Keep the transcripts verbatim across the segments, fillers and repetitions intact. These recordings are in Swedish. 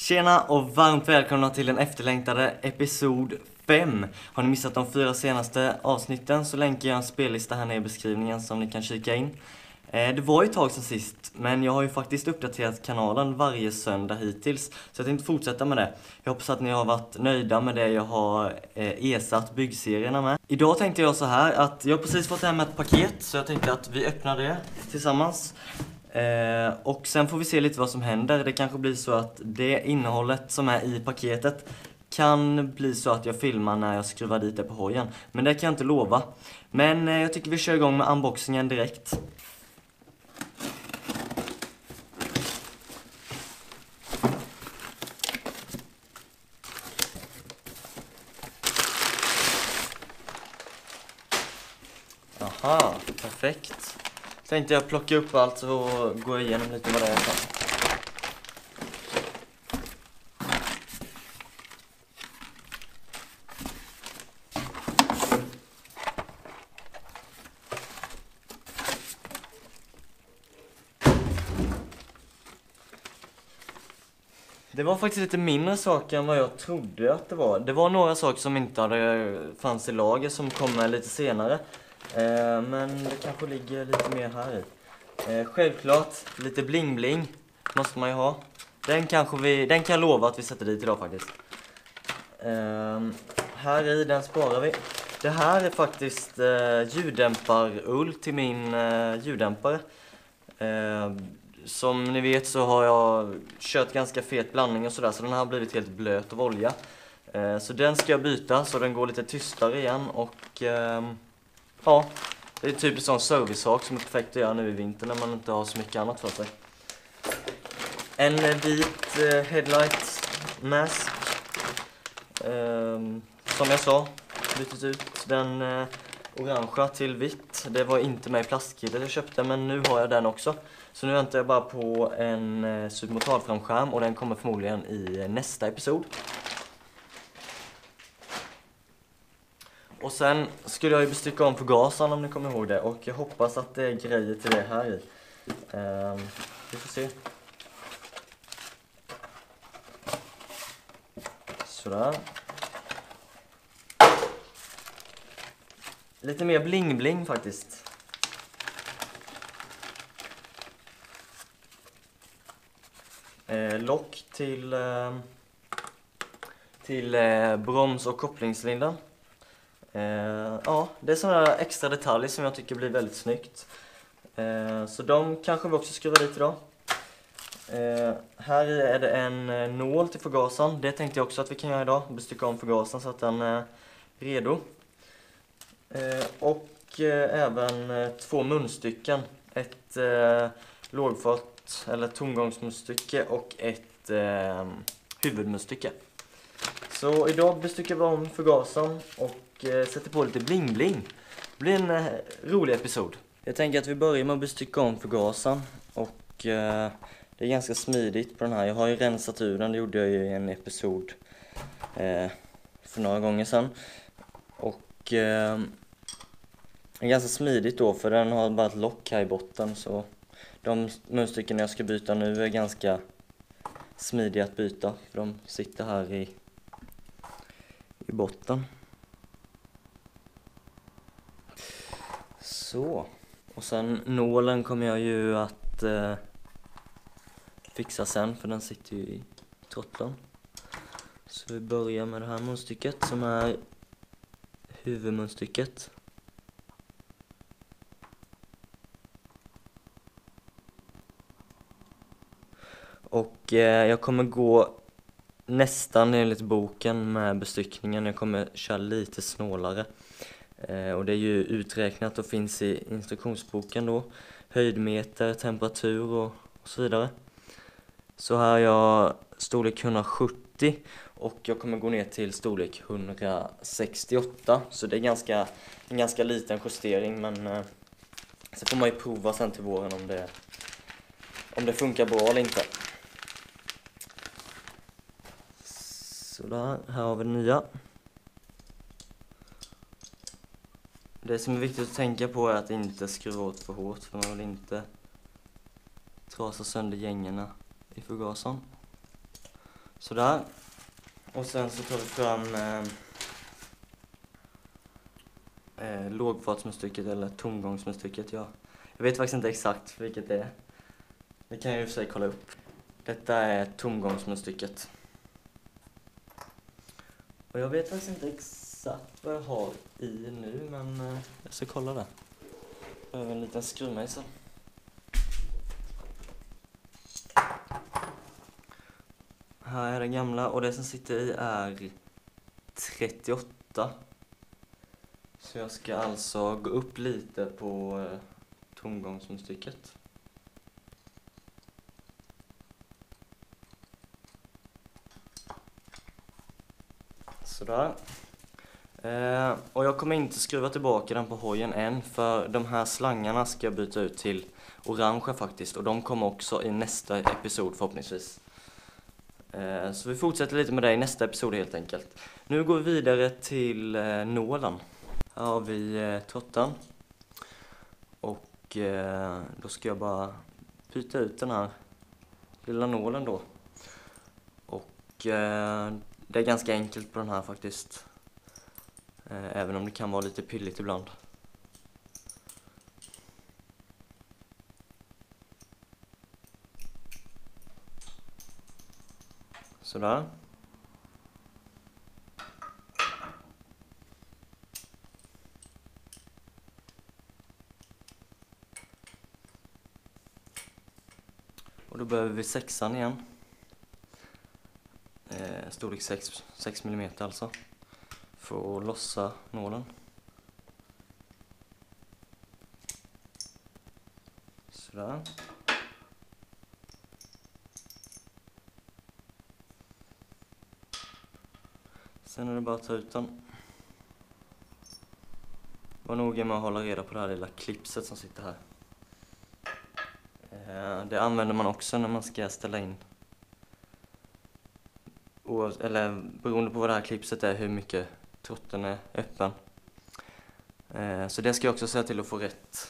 Tjena och varmt välkomna till den efterlängtade episod fem. Har ni missat de fyra senaste avsnitten så länkar jag en spellista här nere i beskrivningen som ni kan kika in. Eh, det var ju ett tag sedan sist, men jag har ju faktiskt uppdaterat kanalen varje söndag hittills. Så jag tänkte fortsätta med det. Jag hoppas att ni har varit nöjda med det jag har eh, ersatt byggserierna med. Idag tänkte jag så här att jag har precis fått hem ett paket, så jag tänkte att vi öppnar det tillsammans. Eh, och sen får vi se lite vad som händer. Det kanske blir så att det innehållet som är i paketet kan bli så att jag filmar när jag skruvar dit det på hojen. Men det kan jag inte lova. Men eh, jag tycker vi kör igång med unboxingen direkt. Aha, perfekt. Tänkte jag plocka upp allt och gå igenom lite vad det är. Det var faktiskt lite mindre saker än vad jag trodde att det var. Det var några saker som inte hade fanns i lager som kommer lite senare. Eh, men det kanske ligger lite mer här i. Eh, självklart, lite bling-bling måste man ju ha. Den, kanske vi, den kan jag lova att vi sätter dit idag faktiskt. Eh, här i, den sparar vi. Det här är faktiskt eh, ljuddämparull till min eh, ljuddämpare. Eh, som ni vet så har jag kört ganska fet blandning och sådär, så den här har blivit helt blöt av olja. Eh, så den ska jag byta så den går lite tystare igen och... Eh, Ja, det är typ en sån servicesak som är perfekt att göra nu i vinter när man inte har så mycket annat för sig. En vit eh, headlight mask. Eh, som jag sa, bytt ut den eh, orangea till vitt. Det var inte med i plastkittet jag köpte, men nu har jag den också. Så nu väntar jag bara på en eh, supermotardframskärm och den kommer förmodligen i eh, nästa episod. Och sen skulle jag ju bestycka om förgasaren om ni kommer ihåg det. Och jag hoppas att det är grejer till det här i. Um, vi får se. Sådär. Lite mer bling-bling faktiskt. Eh, lock till, eh, till eh, broms- och kopplingslindan. Uh, ja, det är sådana extra detaljer som jag tycker blir väldigt snyggt. Uh, så de kanske vi också skruvar dit idag. Uh, här är det en uh, nål till förgasaren. Det tänkte jag också att vi kan göra idag. Bestycka om förgasaren så att den är redo. Uh, och uh, även uh, två munstycken. Ett uh, lågfart eller tomgångsmunstycke och ett uh, huvudmunstycke. Så idag bestyckar vi om förgasaren och sätter på lite bling-bling. Det blir en eh, rolig episod. Jag tänker att vi börjar med att bestycka om förgasaren. Och eh, det är ganska smidigt på den här. Jag har ju rensat ur den, det gjorde jag ju i en episod eh, för några gånger sedan. Och eh, det är ganska smidigt då, för den har bara ett lock här i botten. Så de munstycken jag ska byta nu är ganska smidiga att byta. För de sitter här i, i botten. Så, och sen nålen kommer jag ju att eh, fixa sen, för den sitter ju i trotteln. Så vi börjar med det här munstycket som är huvudmunstycket. Och eh, jag kommer gå nästan enligt boken med bestyckningen. Jag kommer köra lite snålare. Eh, och det är ju uträknat och finns i instruktionsboken då. Höjdmeter, temperatur och, och så vidare. Så här har jag storlek hundrasjuttio och jag kommer gå ner till storlek hundrasextioåtta. Så det är ganska, en ganska liten justering, men eh, så får man ju prova sen till våren om det, om det funkar bra eller inte. Så där, här har vi det nya. Det som är viktigt att tänka på är att inte skruva åt för hårt, för man vill inte trasa sönder gängerna i förgasaren. Sådär. Och sen så tar vi fram eh, eh, lågfartsmunstycket eller tomgångsmunstycket. Ja. Jag vet faktiskt inte exakt vilket det är. Det kan jag ju för sig kolla upp. Detta är tomgångsmunstycket. Och jag vet faktiskt inte exakt vad jag har i nu, men eh, jag ska kolla det. Jag har en liten skruvmejsel. Här är den gamla och det som sitter i är trettioåtta. Så jag ska alltså gå upp lite på eh, tomgångsmunstycket. Sådär. Eh, och jag kommer inte skruva tillbaka den på hojen än, för de här slangarna ska jag byta ut till orange faktiskt. Och de kommer också i nästa episod förhoppningsvis. Eh, så vi fortsätter lite med det i nästa episod helt enkelt. Nu går vi vidare till eh, nålen. Här har vi eh, trottan. Och eh, då ska jag bara byta ut den här lilla nålen då. Och eh, det är ganska enkelt på den här faktiskt. Eh, även om det kan vara lite pilligt ibland. Sådär. Och då behöver vi sexan igen. Eh, storlek sex millimeter alltså. För att lossa nålen. Sådär. Sen är det bara att ta ut den. Var noga med att hålla reda på det här lilla klipset som sitter här. Det använder man också när man ska ställa in. Och, eller beroende på vad det här klipset är, hur mycket trotten är öppen. Så det ska jag också säga till att få rätt.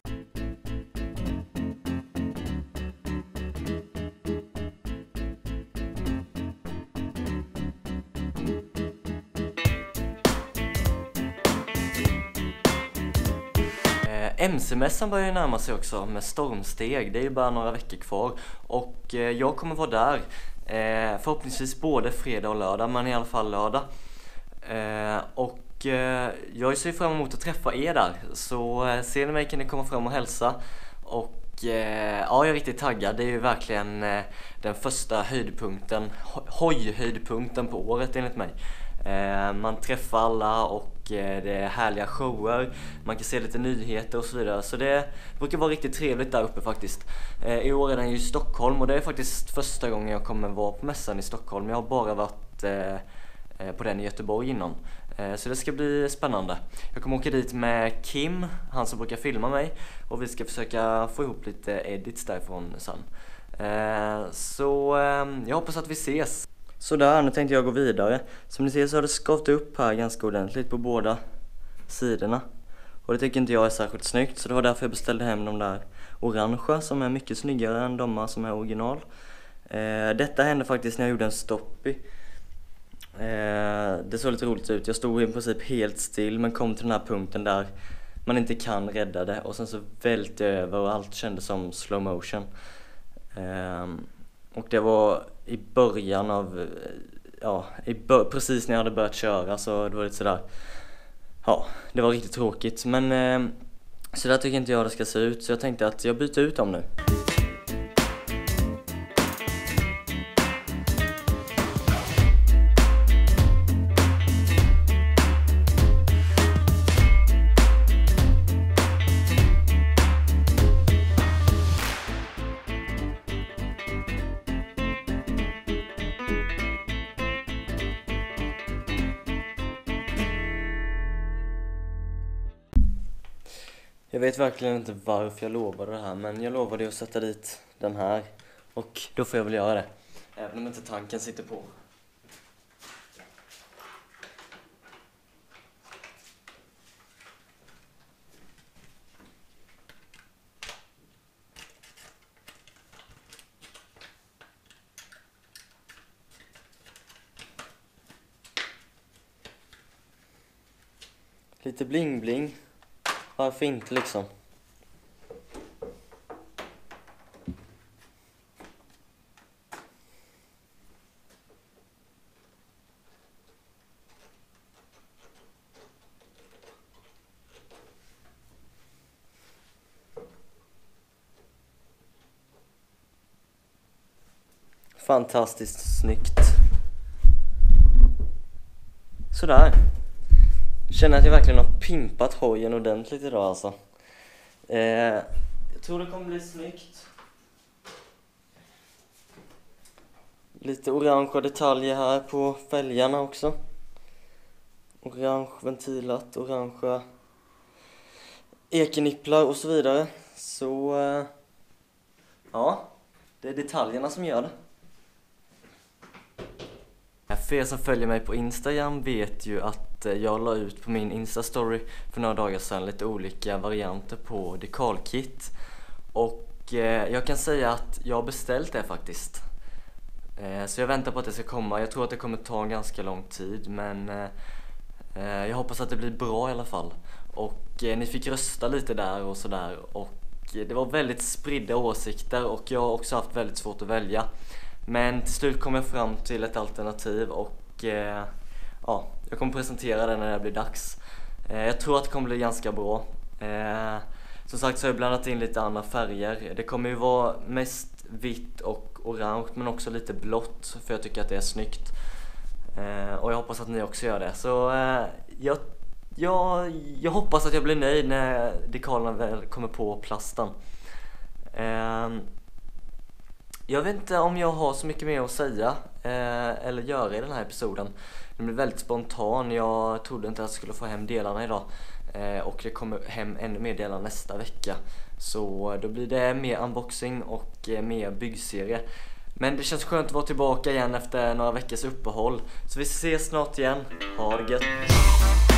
M C-mässan börjar ju närma sig också med stormsteg. Det är ju bara några veckor kvar. Och eh, jag kommer vara där. Eh, förhoppningsvis både fredag och lördag, men i alla fall lördag. Eh, och eh, jag ser fram emot att träffa er där. Så eh, ser ni mig kan ni komma fram och hälsa. Och eh, ja, jag är riktigt taggad. Det är ju verkligen eh, den första höjdpunkten, ho- hojhöjdpunkten på året enligt mig. Eh, man träffar alla och det är härliga shower, man kan se lite nyheter och så vidare. Så det brukar vara riktigt trevligt där uppe faktiskt. eh, I år är den ju i Stockholm och det är faktiskt första gången jag kommer vara på mässan i Stockholm. Jag har bara varit eh, på den i Göteborg innan. eh, Så det ska bli spännande. Jag kommer åka dit med Kim, han som brukar filma mig. Och vi ska försöka få ihop lite edits därifrån sen. eh, Så eh, jag hoppas att vi ses. Så där, nu tänkte jag gå vidare. Som ni ser så har det skavt upp här ganska ordentligt på båda sidorna. Och det tycker inte jag är särskilt snyggt, så det var därför jag beställde hem de där orangea som är mycket snyggare än de som är original. Eh, detta hände faktiskt när jag gjorde en stoppy. Eh, det såg lite roligt ut. Jag stod i princip helt still men kom till den här punkten där man inte kan rädda det. Och sen så välte jag över och allt kändes som slow motion. Eh, och det var i början av, ja, i bör- precis när jag hade börjat köra, så det var lite sådär, ja, det var riktigt tråkigt. Men eh, så där tycker inte jag det ska se ut, så jag tänkte att jag byter ut dem nu. Jag vet verkligen inte varför jag lovade det här, men jag lovade att sätta dit den här. Och då får jag väl göra det. Även om inte tanken sitter på. lite bling bling. Varför inte liksom? Fantastiskt snyggt. Sådär. Känner att jag verkligen har pimpat hojen ordentligt idag alltså. Eh, jag tror det kommer bli snyggt. Lite orangea detaljer här på fälgarna också. Orange ventilat, orangea ekenipplar och så vidare. Så eh, ja, det är detaljerna som gör det. För er som följer mig på Instagram vet ju att jag la ut på min Insta-story för några dagar sedan lite olika varianter på dekalkit. Och eh, jag kan säga att jag har beställt det faktiskt. Eh, så jag väntar på att det ska komma. Jag tror att det kommer ta en ganska lång tid, men eh, jag hoppas att det blir bra i alla fall. Och eh, ni fick rösta lite där och sådär. Och eh, det var väldigt spridda åsikter och jag har också haft väldigt svårt att välja. Men till slut kom jag fram till ett alternativ och eh, ja, jag kommer presentera det när det blir dags. Eh, jag tror att det kommer bli ganska bra. Eh, som sagt så har jag blandat in lite andra färger. Det kommer ju vara mest vitt och orange men också lite blått för jag tycker att det är snyggt. Eh, och jag hoppas att ni också gör det. Så eh, jag, jag, jag hoppas att jag blir nöjd när dekalerna väl kommer på plasten. Eh, Jag vet inte om jag har så mycket mer att säga eh, eller göra i den här episoden. Den blev väldigt spontan. Jag trodde inte att jag skulle få hem delarna idag. Eh, och det kommer hem ännu mer delar nästa vecka. Så då blir det mer unboxing och eh, mer byggserie. Men det känns skönt att vara tillbaka igen efter några veckors uppehåll. Så vi ses snart igen. Ha det gött!